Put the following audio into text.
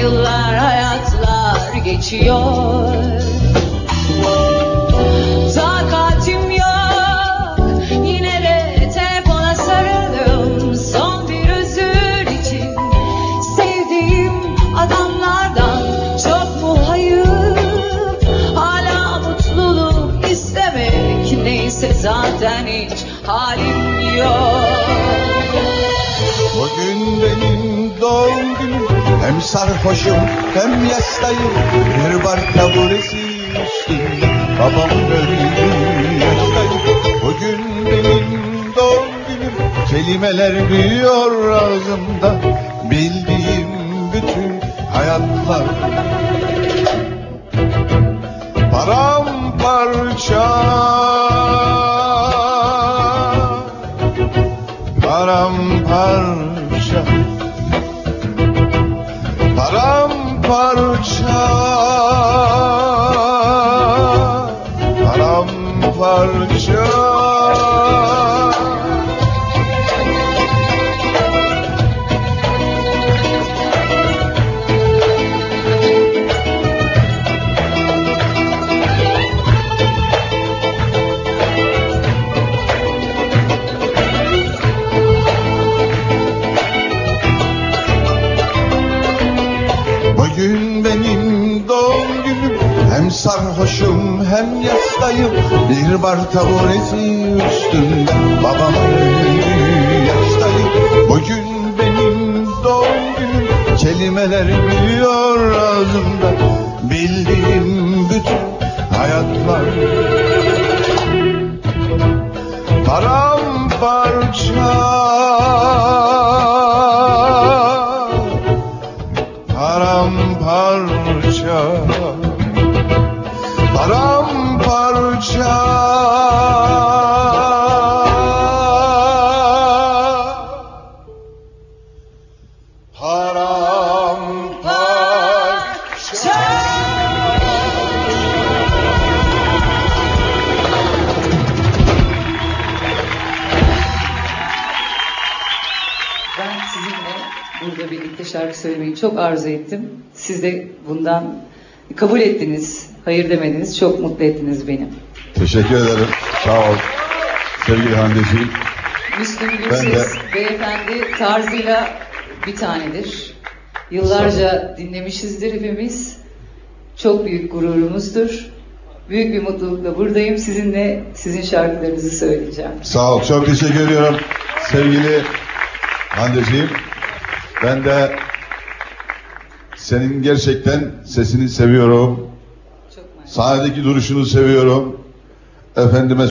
Yıllar, hayatlar geçiyor. Takatim yok, yine de telefona sarıldım. Son bir özür için sevdiğim adamlardan çok mu hayır? Hala mutluluk istemek, neyse zaten hiç halim yok. Bugün benim doğum günüm, hem sarhoşum hem yastayım. Bir bar taburesi üstünde babam ölü yaştayım. Bugün benim doğum günüm, kelimeler büyüyor ağzımda. Bildiğim bütün hayatlar paramparça, paramparça, paramparça, paramparça. Bugün benim doğum günüm, hem sarhoşum hem yastayım. Bir bar taburesi üstünde babam ölü yaştayım. Bugün benim doğum günüm, kelimeler büyüyor ağzımda. Bildiğim bütün hayatlar paramparça, paramparça, paramparça, paramparça. Ben sizinle burada birlikte şarkı söylemeyi çok arzu ettim. Siz de bundan kabul ettiniz, hayır demediniz, çok mutlu ettiniz beni. Teşekkür ederim. Sağ ol. Sevgili Hande'ciğim. Müslüm Gürses beyefendi tarzıyla bir tanedir. Yıllarca dinlemişizdir hepimiz. Çok büyük gururumuzdur. Büyük bir mutlulukla buradayım. Sizinle sizin şarkılarınızı söyleyeceğim. Sağ ol. Çok teşekkür ediyorum. Sevgili Hande'ciğim. Ben de senin gerçekten sesini seviyorum. Çok Sahnedeki duruşunu seviyorum. Efendime